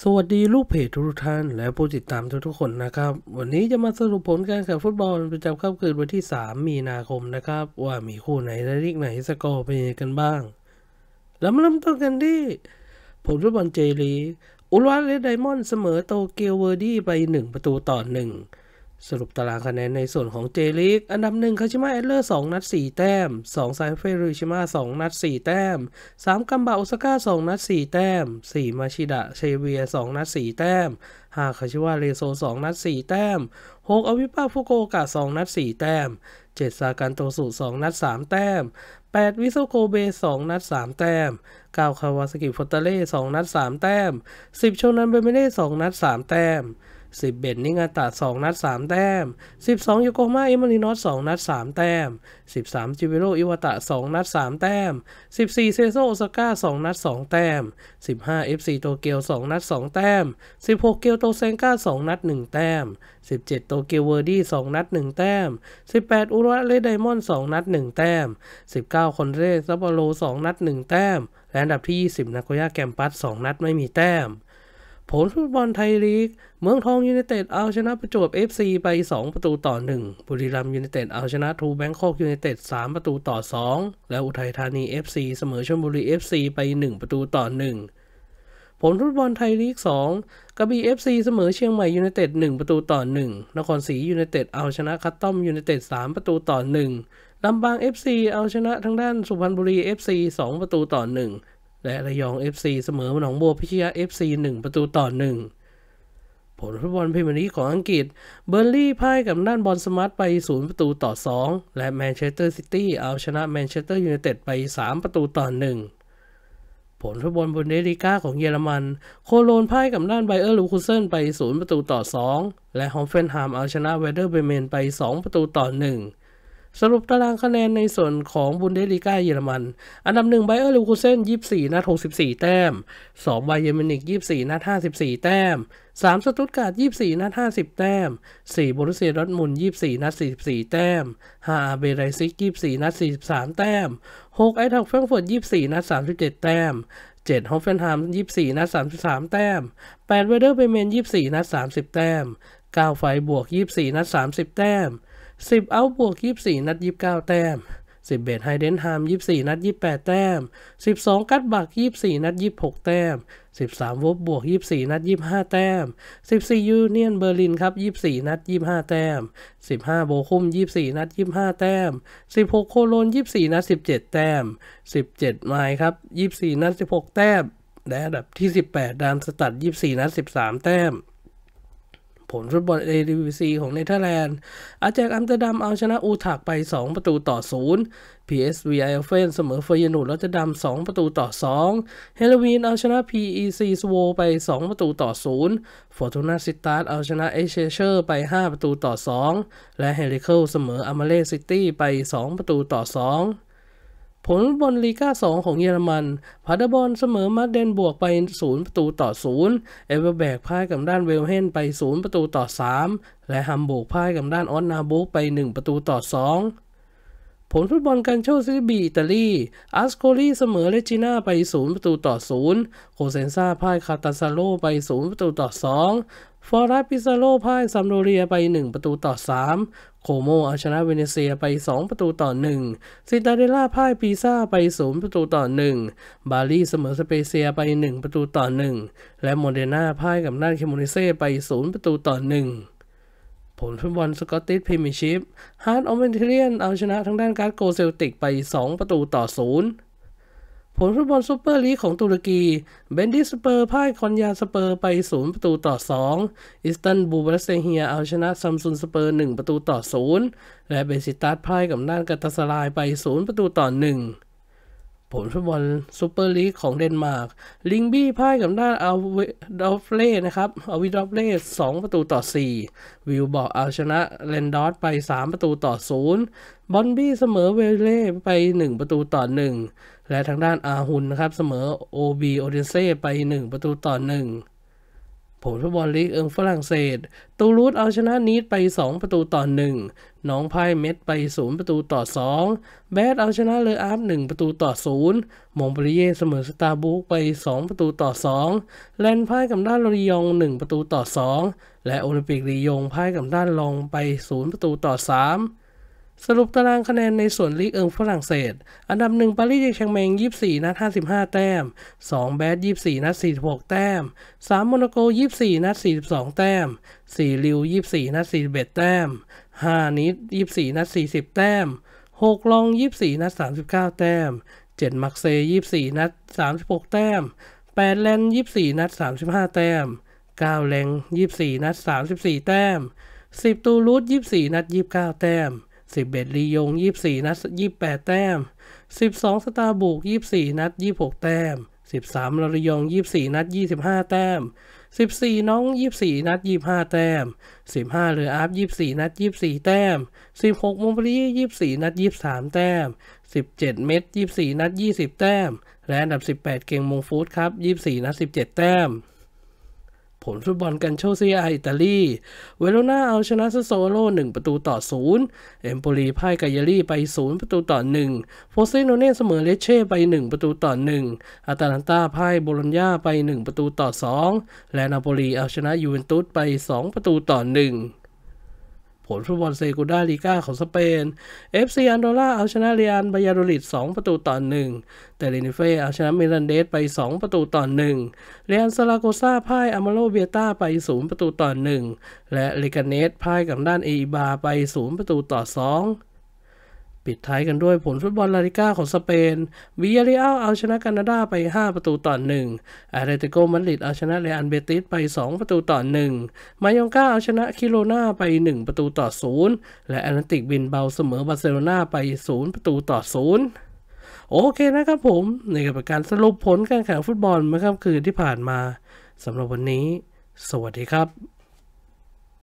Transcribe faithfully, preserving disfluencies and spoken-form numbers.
สวัสดีลูกเพจทุกท่านและผู้ติดตามทุกๆคนนะครับวันนี้จะมาสรุปผลการแข่งฟุตบอลประจำค่ำคืนวันที่สามมีนาคมนะครับว่ามีคู่ไหนและลีกไหนสกอร์เป็นยังไงกันบ้างแล้วมาเริ่มต้นกันที่ผลฟุตบอลเจลีกอุลวาเลไดมอนด์เสมอโตเกียวเวอร์ดี้ไปหนึ่งประตูต่อหนึ่งสรุปตารางคะแนนในส่วนของเจลีกอันดับหนึ่งคาชิมะแอตเลอร์สองนัดสี่แต้มสองไซเฟรุชิมะสองนัดสี่แต้มสามกัมบะโอซาก้าสองนัดสี่แต้มสี่มาชิดะเชเวียสองนัดสี่แต้มห้าคาชิวะเรโซสองนัดสี่แต้มหกอวิปาฟุโกโอกะสองนัดสี่แต้มเจ็ดซากันโตสุสองนัดสามแต้มแปดวิโซโกเบสองนัดสามแต้มเก้าคาวาซากิฟอตาเล่สองนัดสามแต้มสิบโชนันเบเมเน่สองนัดสามแต้มสิบเบนนิงาตะสองนัดสามแต้มสิบสองโยโกฮาม่าเอมารินอสสองนัดสามแต้มสิบสามจิเวโรอิวาตะสองนัดสามแต้มสิบสี่เซโซโอซาก้าสองนัดสองแต้มสิบห้า เอฟ ซี โตเกียวสองนัดสองแต้มสิบหกเกียวโตเซนก้าสองนัดหนึ่งแต้มสิบเจ็ดโตเกียวเวอร์ดี้สองนัดหนึ่งแต้มสิบแปดอุรุเรไดมอนด์สองนัดหนึ่งแต้มสิบเก้าคอนเรซัปโปโรสองนัดหนึ่งแต้มและอันดับที่ยี่สิบนาโกย่าแกมปัสสองนัดไม่มีแต้มผลฟุตบอลไทยลีกเมืองทองยูไนเต็ดเอาชนะประจวบ เอฟ ซี ไปสองประตูต่อหนึ่งบุรีรัมย์ยูไนเต็ดเอาชนะทูแบงคอกยูไนเต็ดสามประตูต่อสองและอุทัยธานี เอฟ ซี เสมอชลบุรี เอฟ ซี ไปหนึ่งประตูต่อหนึ่งผลฟุตบอลไทยลีกสองกระบี่ เอฟ ซี เสมอเชียงใหม่ยูไนเต็ดหนึ่งประตูต่อหนึ่งนครศรียูไนเต็ดเอาชนะคัตตอมยูไนเต็ดสามประตูต่อหนึ่งลำปาง เอฟ ซี เอาชนะทางด้านสุพรรณบุรี เอฟ ซี สองประตูต่อหนึ่งและระยอง เอฟ ซี เสมอหนองบัวพิชยา เอฟ ซี หนึ่งประตูต่อหนึ่งผลฟุตบอลพรีเมียร์ลีกของอังกฤษเบอร์ลี่พ่ายกับด้านบอลสมาร์ทไปศูนย์ประตูต่อสองและแมนเชสเตอร์ซิตี้เอาชนะแมนเชสเตอร์ยูไนเต็ดไปสามประตูต่อหนึ่งผลฟุตบอลบุนเดสลีกาของเยอรมันโคโลนพ่ายกับด้านไบเออร์ลูคูเซนไปศูนย์ประตูต่อสองและฮอฟเฟนไฮม์เอาชนะเวเดอร์เบรเมนไปสองประตูต่อหนึ่งสรุปตารางคะแนนในส่วนของบุนเดสลีกาเยอรมันอันดับหนึ่งไบเออร์ลูคูเซนยี่สิบสี่นัดหกสิบสี่แต้มสองไบเยอร์มิวนิกยี่สิบสี่นัดห้าสิบสี่แต้มสามสตุตการ์ดยี่สิบสี่นัดห้าสิบแต้มสี่โบรุสเซียดอร์ทมุนด์ยี่สิบสี่นัดสี่สิบสี่แต้มห้าอาร์เบไลซิกยี่สิบสี่นัดสี่สิบสามแต้มหกไอน์ทรัคต์แฟรงก์เฟิร์ตยี่สิบสี่นัดสามสิบเจ็ดแต้มเจ็ดฮอฟเฟนไฮม์ยี่สิบสี่นัดสามสิบสามแต้มแปดเวเดอร์เบรเมนยี่สิบสี่นัดสามสิบแต้มเก้าไฟบวกยี่สิบสี่นัดสามสิบแต้มสิบเอาท์บวกยี่สิบสี่นัดยี่สิบเก้าแต้มสิบเอ็ดไฮเดนไฮม์ยี่สิบสี่นัดยี่สิบแปดแต้มสิบสองกัตบักยี่สิบสี่นัดยี่สิบหกแต้มสิบสามวบบวกยี่สิบสี่นัดยี่สิบห้าแต้มสิบสี่ยูเนียนเบอร์ลินครับยี่สิบสี่นัดยี่สิบห้าแต้มสิบห้าโบคุมยี่สิบสี่นัดยี่สิบห้าแต้มสิบหกโคโลนยี่สิบสี่นัดสิบเจ็ดแต้มสิบเจ็ดไมล์ครับยี่สิบสี่นัดสิบหกแต้มและอันดับที่สิบแปดดามสตัดยี่สิบสี่นัดสิบสามแต้มผลฟุตบอล เอ ดี วี ซี ของเนเธอร์แลนด์อาแจกอัมสเตอร์ดัมเอาชนะอูทักไปสองประตูต่อศูนย์ พี เอส วี ไอ เอฟ เอ เอ็น เสมอเฟยนูดรอตเตอร์ดัมสองประตูต่อสองเฮโลวีนเอาชนะ พี อี ซี สโวไปสองประตูต่อศูนย์ฟอร์ตูนาซิตาร์ดเอาชนะเอเชเชอร์ไปห้าประตูต่อสองและเฮริเคิลเสมออามาเลซิตี้ไปสองประตูต่อสองผลบอลลีกาสองของเยอรมันพาเดอร์บอลเสมอมาเดนบวกไปศูนย์ประตูต่อศูนย์เอเวอร์แบกพ่ายกับด้านเวลเฮนไปศูนย์ประตูต่อสามและฮัมบูร์กพ่ายกับด้านออสนาบุกไปหนึ่งประตูต่อสองผลฟุตบอลกันโชซิบีอิตาลีอัสโคลีเสมอเลจิน่าไปศูนย์ประตูต่อศูนย์โคเซนซาพ่ายคาตาซาโลไปศูนย์ประตูต่อสองฟอราปิซาโลพ่ายซัมโดเรียไปหนึ่งประตูต่อสามโคโมเอาชนะเวเนเซียไปสองประตูต่อหนึ่งซิตาเดล่าพ่ายปีซ่าไปศูนย์ประตูต่อหนึ่งบาลีเสมอสเปเซียไปหนึ่งประตูต่อหนึ่งและโมเดนาพ่ายกับด้านเคมูนิเซ่ไปศูนย์ประตูต่อหนึ่งผลฟุตบอลสกอตติชพรีเมียร์ชิพฮาร์ดออเมนเทเรียนเอาชนะทางด้านการ์ดโกเซลติกไปสองประตูต่อศูนย์ผลฟุตบอลซูเปอร์ลีกของตุรกีเบนดิสเปอร์พ่ายคอนยาสเปอร์ไปศูนย์ประตูต่อสองอิสตันบูลบาเซเฮียเอาชนะซัมซุนสเปอร์หนึ่งประตูต่อศูนย์และเบซิตัสพ่ายกับด้านกาตาซารายไปศูนย์ประตูต่อหนึ่งผลฟุตบอลซูเปอร์ลีกของเดนมาร์กลิงบี้พ่ายกับด้านอัลวิดอฟเล่นะครับอัลวิดอฟเล่สองประตูต่อสี่วิลบอกเอาชนะเลนดอสไปสามประตูต่อศูนย์บอนบี้เสมอเวเล่ไปหนึ่งประตูต่อหนึ่งและทางด้านอาฮุนนะครับเสมอโอบีโอเดเซ่ไปหนึ่งประตูต่อหนึ่งผผลฟุตบอลลีกเอิงฝรั่งเศสตูลูสเอาชนะนีสไปสองประตูต่อหนึ่งน้องไพ่เม็ดไปศูนย์ประตูต่อสองแบดเอาชนะเลออาร์ฟหนึ่งประตูต่อศูนย์มงเปรีเย่เสมอสตาร์บุกไปสองประตูต่อสองแลนพ่ายกับด้านลอริยองหนึ่งประตูต่อสองและโอลิมปิกลียงพ่ายกับด้านลองไปศูนย์ประตูต่อสามสรุปตารางคะแนนในส่วนลีกเอิงฝรั่งเศสอันดับหนึ่งปารีสแซงต์แชร์แมงยี่สิบสี่นัดห้าสิบห้าแต้มสองแบดยี่สิบสี่นัดสี่สิบหกแต้มสามโมนาโกยี่สิบสี่นัดสี่สิบสองแต้มสี่ลิวยี่สิบสี่นัดสี่สิบเอ็ดแต้มห้านิดยี่สิบสี่นัดสี่สิบแต้มหกลองยี่สิบสี่นัดสามสิบเก้าแต้มเจ็ดมักเซยี่สิบสี่นัดสามสิบหกแต้มแปดแลนยี่สิบสี่นัดสามสิบห้าแต้มเก้าแลงยี่สิบสี่นัดสามสิบสี่แต้มสิบตูลูสยี่สิบสี่นัดยี่สิบเก้าแต้มสิบเอ็ดลียงยี่สิบสี่นัดยี่สิบแปดแต้มสิบสองสตาร์บุกยี่สิบสี่นัดยี่สิบหกแต้มสิบสามลอริยองยี่สิบสี่นัดยี่สิบห้าแต้มสิบสี่น้องยี่สิบสี่นัดยี่สิบห้าแต้มสิบห้าเลออาร์ฟยี่สิบสี่นัดยี่สิบสี่แต้มสิบหกมงเปรีเย่ยี่สิบสี่นัดยี่สิบสามแต้มสิบเจ็ดเม็ดยี่สิบสี่นัดยี่สิบแต้มและอันดับสิบแปดเก่งมงฟูดครับยี่สิบสี่นัดสิบเจ็ดแต้มผลฟุตบอลกันโชซีอาอิตาลีเวโรนาเอาชนะซัสโซโลหนึ่งประตูต่อศูนย์เอมโปลีพ่ายกายารีไปศูนย์ประตูต่อหนึ่งโฟเซโนเน่เสมอเลเช่ไปหนึ่งประตูต่อหนึ่งอาตาลันตาพ่ายโบโลญญาไปหนึ่งประตูต่อสองและนาโปลีเอาชนะยูเวนตุสไปสองประตูต่อหนึ่งผลฟุตบอลเซกูด้าลีกาของสเปน เอฟ ซี อันโดราเอาชนะเรอัลบายาโดลิดสองประตูต่อหนึ่งแต่เรนิเฟ่เอาชนะมิรันเดสไปสองประตูต่อหนึ่งเรอัลซาราโกซาพ่ายอามาโลเบียต้าไปศูนย์ประตูต่อหนึ่งและเลกาเนสพ่ายกับด้านเออิบาไปศูนย์ประตูต่อสองปิดท้ายกันด้วยผลฟุตบอลลาลิก้าของสเปนวิยาเรอัลเอาชนะแคนาดาไปห้าประตูต่อหนึ่งอาเตเลติโกมาดริดเอาชนะเรอัลเบติสไปสองประตูต่อหนึ่งมายองกาเอาชนะคิโรนาไปหนึ่งประตูต่อศูนย์และแอตเลติกบินเบาเสมอบาร์เซโลนาไปศูนย์ประตูต่อศูนย์โอเคนะครับผมนี่ก็เป็นการสรุปผลการแข่งฟุตบอลเมื่อค่ำคืนที่ผ่านมาสำหรับวันนี้สวัสดีครับ